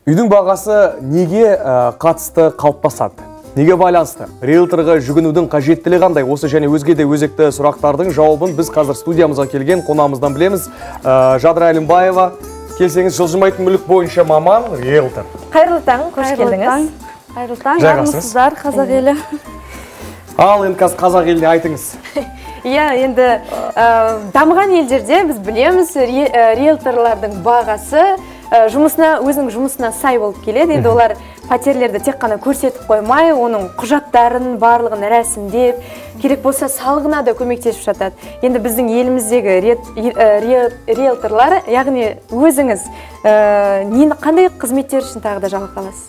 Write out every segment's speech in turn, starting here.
Үйдің бағасы неге қатысты қалыптасады? Неге байланысты? Риэлторға жүгінудің қажеттілігі қандай? Осы және өзге де өзекті сұрақтардың жауабын біз қазір студиямызға келген қонағымыздан білеміз. Жадыра Әлімбаева, келсеңіз, жылжымайтын мүлік бойынша маман, риэлтор. Қайырлы таң, қош келдіңіз. Қайырлы таң, армысыздар, қазақ елі. Ал, енді қазақ еліне айтыңыз. Иә, енді дамыған елдерде біз білеміз, риэлторлардың бағасы өзінің жұмысына сай болып келеді. Енді олар пәтерлерді тек қана көрсетіп қоймай, оның құжаттарын барлығын рәсімдеп, керек болса салығына да көмектесіп жатады. Енді біздің еліміздегі риэлторлар, яғни өзіңіз қандай қызметтер үшін тағы да жалақы аласыз?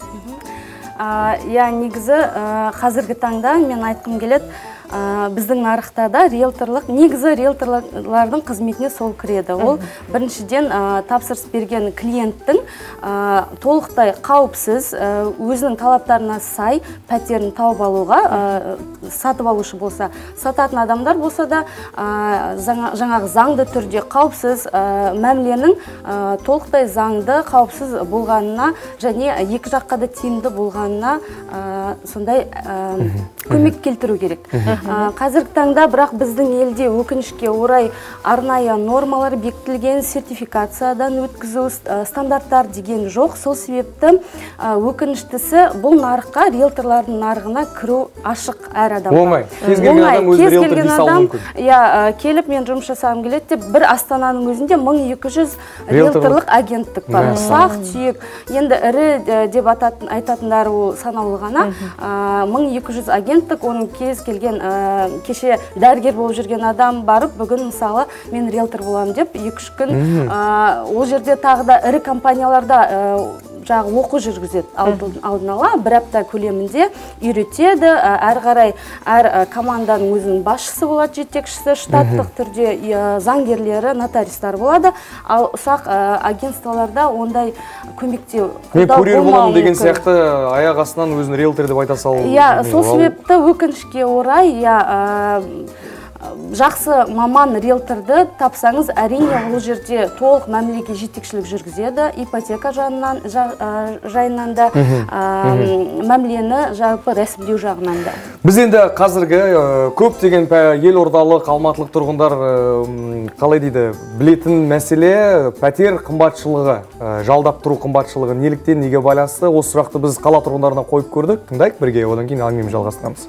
Иә, негізі қазіргі таңда мен айтқым келеді, біздің нарықта да негізі риэлторлардың қызметіне сол кіреді. Ол біріншіден тапсырыс берген клиенттің толықтай қауіпсіз, өзінің талаптарына сай пәтерін тауып алуға, сатып алушы болса, сататын адамдар болса да жаңағы заңды түрде қауіпсіз мәміленің толықтай заңды қауіпсіз болғанына және екі жаққа да тиімді болғанына сондай көмек келтіру керек. Қазіргі таңда бірақ біздің елде өкінішке орай арнайы нормалар бекітілген, сертификациядан өткізу стандарттар деген жоқ. Сол себепті өкініштісі бұл нарыққа, риэлторлардың нарығына кіру ашық әр адам. Болмай, кез келген адам өзі риэлтор дей салуы мүмкін. Келіп мен жұмыс жасағым келеді деп, бір Астананың өзінде 1200 риэлторлық агенттік бар. Сақ түйек. Енді ірі деп айтатындары ол санаулы ғана. 1200 агенттік, оның кез келген кеше дәрігер болып жүрген адам барып, бүгін мысалы мен риэлтор боламын деп 2-3 күн ол жерде тағы да ірі компанияларда жағы оқу жүргізеді алдын ала, бір апта көлемінде үйретеді, әрі қарай әр команданың өзінің басшысы болады, жетекшісі, штаттық түрде заңгерлері, нотариустар болады, ал ұсақ агентстволарда ондай көмекте көрер боламын деген сияқты аяқ астынан өзін риэлтор деп айта салу. Иә, сол себепті өкінішке орай, жақсы маман риэлторды тапсаңыз, әрине ол жерде толық мәмілеге жетекшілік жүргізеді, ипотека жайынан да, мәмілені жалпы рәсімдеу жағынан да. Біз енді қазіргі көптеген елордалық, алматылық тұрғындар қалай дейді, білетін мәселе пәтер қымбатшылығы, жалдап тұру қымбатшылығы неліктен, неге байланысты? Осы сұрақты біз қала тұрғындарына қойып көрдік. Тыңдайық бірге, одан кейін әңгімемізді жалғастырамыз.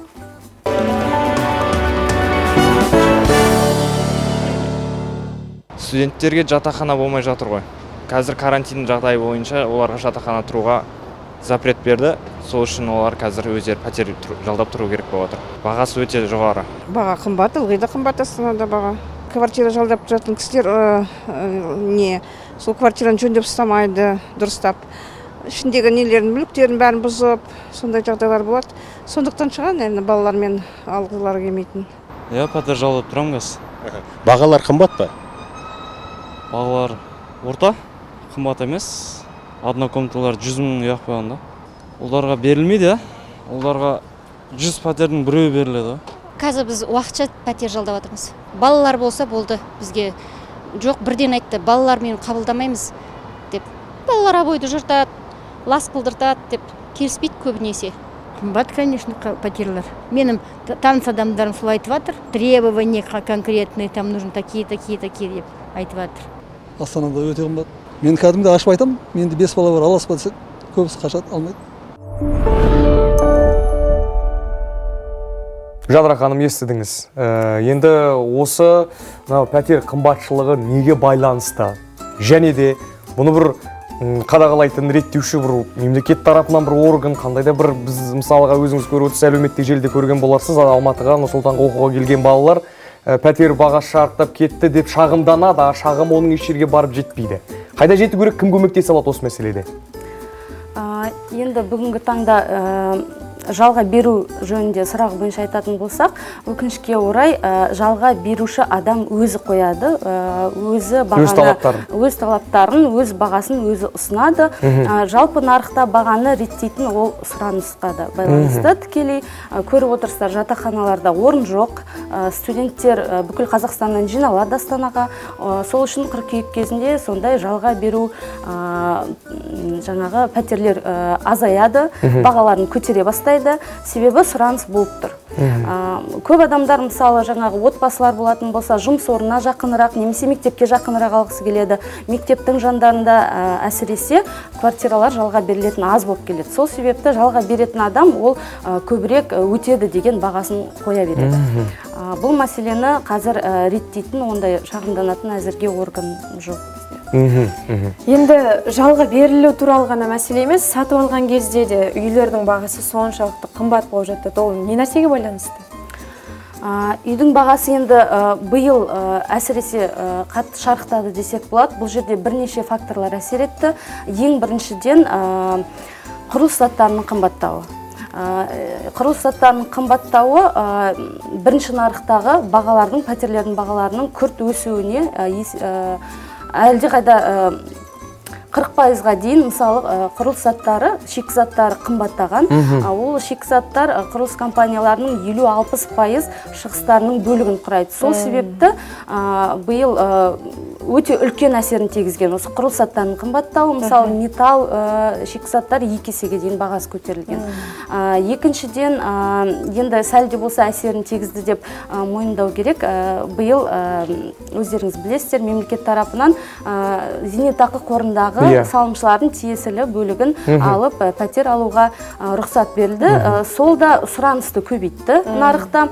Студенттерге жатақхана болмай жатыр ғой. Қазір карантин жағдайы бойынша оларға жатақхана тұруға запрет берді. Сол үшін олар қазір өздері пәтер жалдап тұру керек болып отыр. Бағасы өте жоғары. Баға қымбат, ылғи да қымбат Астанада баға. Квартира жалдап жатқан кісілер сол квартираны жөндеп ұстамайды, дұрыстап. Ішіндегі нелерін, мүліктерін бәрін бұзып, сондай жағдайлар болады. Сондықтан шығар, балалармен алғылары келмейтін. Иә, пәтер жалдап тұрамын қазір. Бағалар қымбат па? Бағалар орта, қымбат емес. Однокомнаталар 100 мың ұяқ қойғанда. Оларға берілмейді, оларға 100 пәтердің біреуі беріледі. Қазір біз уақытша пәтер жалдап жатырмыз. Балалар болса болды бізге. Жоқ, бірден айтты, балалар мені қабылдамаймыз деп. Балалар обойды жыртады, лас қылдыртады деп келіспейді көбінесе. Қымбат, конечно, пәтерлер. Менің таныс адамдарым солай айтып жатыр. Требования конкретные, там нужны такие деп айтып жатыр. Астанада өте қымбат. Мен кәдімгі ашып айтам, менде 5 бала бар, аласпа десек, көбісі қашады, алмайды. Жадыра ханым, естідіңіз. Енді осы пәтер қымбатшылығы неге байланысты? Және де бұны бір қадағалайтын реттеуші бір мемлекет тарапынан бір орган, қандай да бір біз мысалға өзіңіз көріп отырсыз, әлеуметтік желіде көрген боларсыз, Алматыға, Нұр-Сұлтанға оқуға келген балалар пәтер бағасы шарықтап кетті деп шағымданады, шағым оның еш жерге барып жетпейді. Қайда жету керек, кім көмектесе алады осы мәселеде? Енді бүгінгі таңда жалға беру жөнінде сұрағы бойынша айтатын болсақ, өкінішке орай жалға беруші адам өзі қояды, өзі өз талаптарын, өз бағасын өзі ұсынады. Жалпы нарықта бағаны реттейтін ол сұранысқа да байланысты. Тікелей көріп отырсыздар, жатақханаларда орын жоқ, студенттер бүкіл Қазақстаннан жиналады Астанаға. Сол үшін қыркүйек кезінде сондай жалға беру жаңағы пәтерлер азаяды, бағаларын көтере бастайды, себебі сұраныс болып тұр. Көп адамдар мысалы жаңағы отбасылар болатын болса, жұмыс орнына жақынырақ, немесе мектепке жақынырақ алғысы келеді. Мектептің жандарында әсіресе квартиралар жалға берілетін аз болып келеді. Сол себепті жалға беретін адам ол көбірек өтеді деген бағасын қоя береді. Бұл мәселені қазір реттейтін, ондай шағымданатын әзірге орган жоқ. Енді жалға берілу туралы ғана мәселе емес, сатып алған кезде де үйлердің бағасы соншалықты қымбат болып жатты. Ол не нәрсеге байланысты? Үйдің бағасы енді биыл әсіресе қатты шарықтады десек болады. Бұл жерде бірнеше факторлар әсер етті. Ең біріншіден құрылыс заттарының қымбаттауы. Құрылыс заттарының қымбаттауы бірінші нарықтағы бағалардың, пәтерлердің бағаларының күрт өсуіне әлдеқайда 40%-ға дейін мысалы құрылыс заттары, шикізаттары қымбаттаған. Ол шикізаттар құрылыс компанияларының 50-60% шығыстарының бөлігін құрайды. Сол себепті биыл өте үлкен әсерін тигізген осы құрылыс заттарының қымбаттауы, мысалы металл шикізаттар 2 есеге дейін бағасы көтерілген. Екіншіден, енді сәл де болса әсерін тигізді деп мойындау керек. Биыл өздеріңіз білесіздер, мемлекет тарапынан зейнетақы қорындағы салымшылардың тиесілі бөлігін алып пәтер алуға рұқсат берілді. Сол да сұранысты көбейтті нарықта.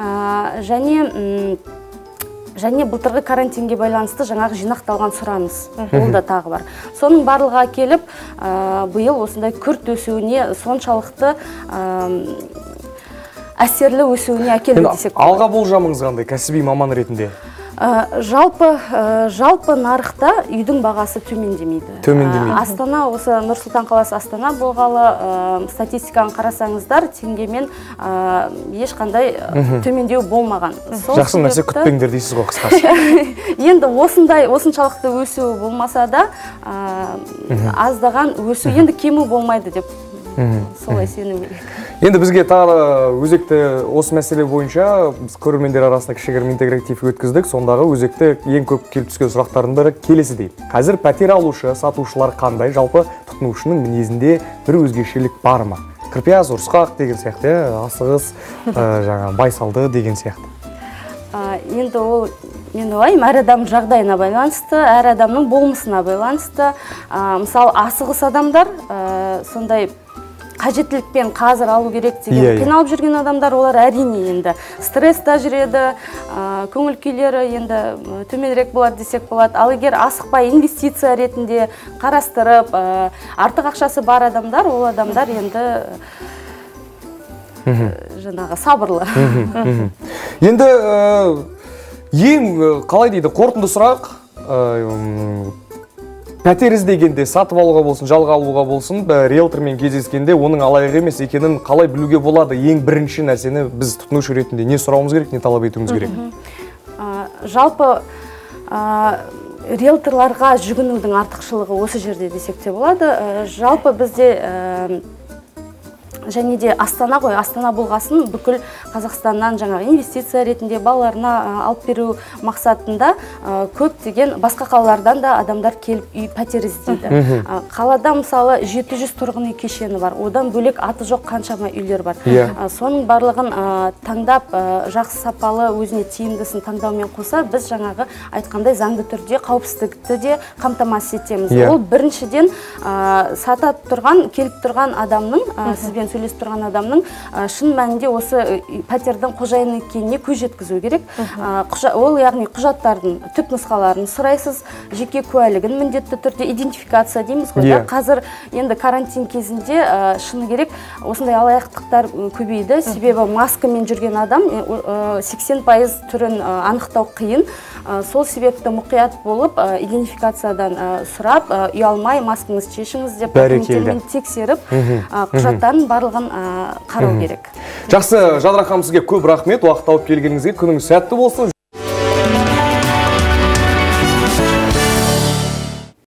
Және былтырғы карантинге байланысты жаңағы жинақталған сұраныс, ол да тағы бар. Соның барлығы келіп, биыл осындай күрт өсуіне, соншалықты әсерлі өсуіне әкелді десек. Алға болжамыңыз қандай кәсіби маман ретінде? Жалпы нарықта үйдің бағасы төмендемейді. Астана, осы Нұр-Сұлтан қаласы Астана болғалы статистиканы қарасаңыздар, теңгемен ешқандай төмендеу болмаған. Жақсы нәрсе күтпеңдер дейсіз ғой қысқасы. Енді осыншалықты өсу болмаса да, аздаған өсу, енді кему болмайды деп солай сену керек. Енді бізге тағы өзекті осы мәселе бойынша көрермендер арасында кішігірім интегратив өткіздік. Сондағы өзекті ең көп келіп түскен сұрақтардың бірі келесідей. Қазір пәтер алушы, сатушылар қандай, жалпы тұтынушының мінезінде бір өзгешелік бар ма? Кірпияз, ұрысқақ деген сияқты, асығыс, байсалды деген сияқты. Енді ол, мен ойлаймын, әр адам жағдайына байланысты, әр адамның болмысына байланысты. Мысалы, асығыс адамдар сондай қажеттілікпен қазір алу керек деген қиналып жүрген адамдар, олар әрине енді стресста жүреді, көңіл күйлері енді төменірек болады десек болады. Ал егер асықпай инвестиция ретінде қарастырып, артық ақшасы бар адамдар, ол адамдар енді жаңағы сабырлы. Енді ең қалай дейді, қорытынды сұрақ, пәтер іздегенде, сатып алуға болсын, жалға алуға болсын, риэлтормен кездескенде оның алаяқ емес екенін қалай білуге болады? Ең бірінші нәрсені біз тұтынушы ретінде не сұрауымыз керек, не талап етуіміз керек? Жалпы риэлторларға жүгінудің артықшылығы осы жерде десек те болады. Жалпы бізде және де Астана ғой, Астана болғасын бүкіл Қазақстаннан жаңағы инвестиция ретінде балаларына алып беру мақсатында көптеген басқа қалалардан да адамдар келіп үй пәтер іздейді. Қалада мысалы 700 тұрғын үй кешені бар, одан бөлек аты жоқ қаншама үйлер бар. Соның барлығын таңдап, жақсы сапалы, өзіне тиімдісін таңдаумен қоса, біз жаңағы айтқандай заңды түрде қауіпсіздікті де қамтамасыз етеміз. Ол біріншіден сатып тұрған, келіп тұрған адамның, сізбен сөйлесіп тұрған адамның шын мәнінде осы пәтердің қожайыны екеніне көз жеткізу керек. Ол яғни құжаттардың түп нұсқаларын сұрайсыз, жеке куәлігін міндетті түрде идентификация дейміз ғой. Қазір енді карантин кезінде шыны керек осындай алаяқтықтар көбейді. Себебі маскамен жүрген адам 80% түрін анықтау қиын. сол себепті мұқият болып идентификациядан сұрап ұялмай маскаңызды шешіңіз деп документтермен тексеріп құжаттардың барлығын қарау керек. Жақсы, Жадыра ханым, сізге көп рахмет, уақыт тауып келгеніңізге. Күніңіз сәтті болсын.